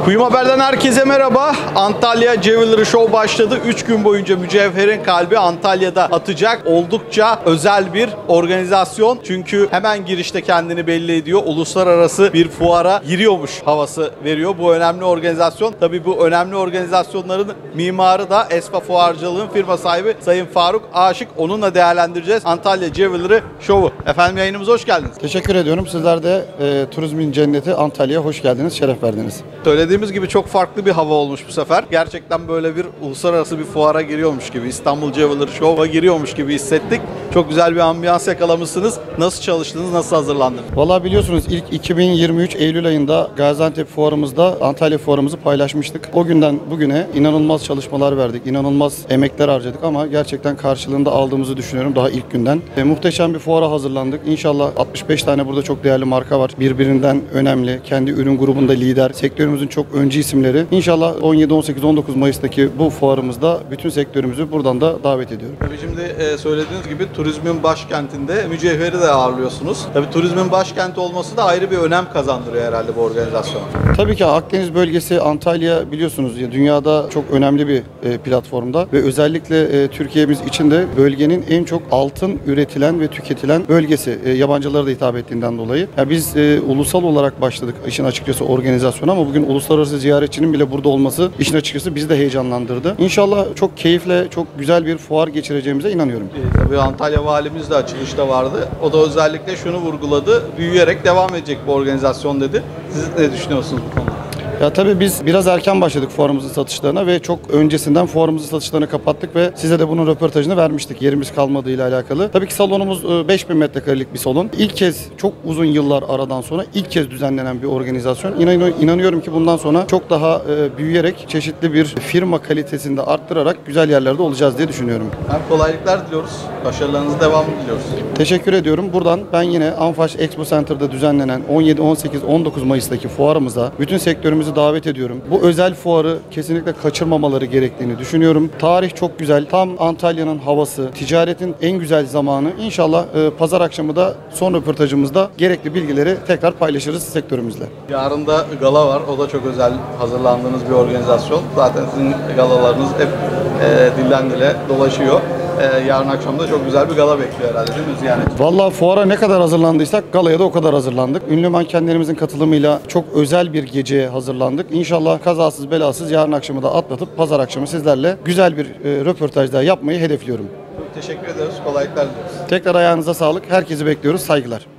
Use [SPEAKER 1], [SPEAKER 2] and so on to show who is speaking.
[SPEAKER 1] Kuyum Haber'den herkese merhaba. Antalya Jewelry Show başladı. 3 gün boyunca mücevherin kalbi Antalya'da atacak. Oldukça özel bir organizasyon. Çünkü hemen girişte kendini belli ediyor. Uluslararası bir fuara giriyormuş havası veriyor. Bu önemli organizasyon. Tabii bu önemli organizasyonların mimarı da Espa Fuarcılığın firma sahibi Sayın Faruk Aşık. Onunla değerlendireceğiz Antalya Jewelry Show'u. Efendim yayınımıza hoş geldiniz.
[SPEAKER 2] Teşekkür ediyorum. Sizler de turizmin cenneti Antalya'ya hoş geldiniz, şeref verdiniz.
[SPEAKER 1] Söylediğimiz gibi çok farklı bir hava olmuş bu sefer. Gerçekten böyle bir uluslararası bir fuara giriyormuş gibi, İstanbul Jewelry Show'a giriyormuş gibi hissettik. Çok güzel bir ambiyans yakalamışsınız. Nasıl çalıştınız, nasıl hazırlandınız?
[SPEAKER 2] Vallahi biliyorsunuz ilk 2023 Eylül ayında Gaziantep fuarımızda Antalya fuarımızı paylaşmıştık. O günden bugüne inanılmaz çalışmalar verdik, inanılmaz emekler harcadık ama gerçekten karşılığında aldığımızı düşünüyorum daha ilk günden. Muhteşem bir fuara hazırlandık. İnşallah 65 tane burada çok değerli marka var. Birbirinden önemli, kendi ürün grubunda lider, sektörümüzün çok öncü isimleri. İnşallah 17, 18, 19 Mayıs'taki bu fuarımızda bütün sektörümüzü buradan da davet ediyorum.
[SPEAKER 1] Tabii şimdi söylediğiniz gibi turizmin başkentinde mücevheri de ağırlıyorsunuz. Tabii turizmin başkenti olması da ayrı bir önem kazandırıyor herhalde bu organizasyona.
[SPEAKER 2] Tabii ki Akdeniz bölgesi Antalya biliyorsunuz ya dünyada çok önemli bir platformda ve özellikle Türkiye'miz için de bölgenin en çok altın üretilen ve tüketilen bölgesi yabancılara da hitap ettiğinden dolayı. Ya biz ulusal olarak başladık işin açıkçası organizasyona ama bugün uluslararası ziyaretçinin bile burada olması işin açıkçası bizi de heyecanlandırdı. İnşallah çok keyifle, çok güzel bir fuar geçireceğimize inanıyorum.
[SPEAKER 1] Tabii Antalya valimiz de açılışta vardı. O da özellikle şunu vurguladı. Büyüyerek devam edecek bu organizasyon dedi. Siz ne düşünüyorsunuz bu konuda?
[SPEAKER 2] Ya tabii biz biraz erken başladık fuarımızın satışlarına ve çok öncesinden fuarımızın satışlarını kapattık ve size de bunun röportajını vermiştik yerimiz kalmadığıyla alakalı. Tabii ki salonumuz 5000 metrekarelik bir salon. İlk kez çok uzun yıllar aradan sonra ilk kez düzenlenen bir organizasyon. İnanıyorum ki bundan sonra çok daha büyüyerek çeşitli bir firma kalitesini de arttırarak güzel yerlerde olacağız diye düşünüyorum.
[SPEAKER 1] Hem kolaylıklar diliyoruz. Başarılarınızın devamını diliyoruz.
[SPEAKER 2] Teşekkür ediyorum. Buradan ben yine Anfaş Expo Center'da düzenlenen 17, 18, 19 Mayıs'taki fuarımıza bütün sektörümüzü davet ediyorum. Bu özel fuarı kesinlikle kaçırmamaları gerektiğini düşünüyorum. Tarih çok güzel. Tam Antalya'nın havası, ticaretin en güzel zamanı. İnşallah pazar akşamı da son röportajımızda gerekli bilgileri tekrar paylaşırız sektörümüzle.
[SPEAKER 1] Yarın da gala var. O da çok özel hazırlandığınız bir organizasyon. Zaten sizin galalarınız hep dilden dile dolaşıyor. Yarın akşam da çok güzel bir gala bekliyor herhalde değil mi Ziyanet?
[SPEAKER 2] Vallahi fuara ne kadar hazırlandıysak galaya da o kadar hazırlandık. Ünlü mankenlerimizin katılımıyla çok özel bir geceye hazırlandık. İnşallah kazasız belasız yarın akşamı da atlatıp pazar akşamı sizlerle güzel bir röportaj daha yapmayı hedefliyorum.
[SPEAKER 1] Çok teşekkür ederiz. Kolaylıklar diliyoruz.
[SPEAKER 2] Tekrar ayağınıza sağlık. Herkesi bekliyoruz. Saygılar.